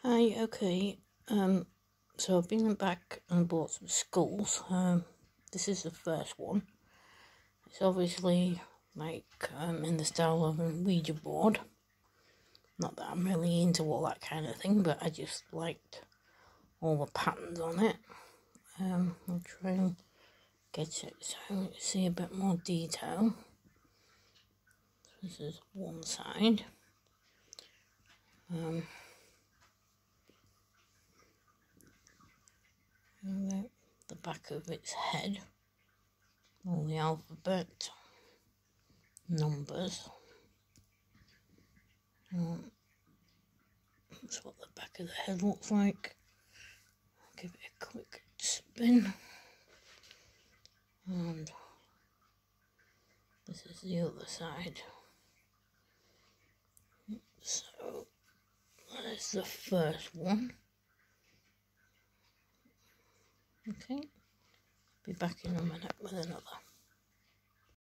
Hi, okay. So I've been back and bought some skulls. This is the first one. It's obviously like in the style of a Ouija board. Not that I'm really into all that kind of thing, but I just liked all the patterns on it. I'll try and get it so you see a bit more detail. This is one side. And the back of its head, all the alphabet, numbers. That's what the back of the head looks like. Give it a quick spin. And this is the other side. So that's the first one. Okay, be back in a minute with another.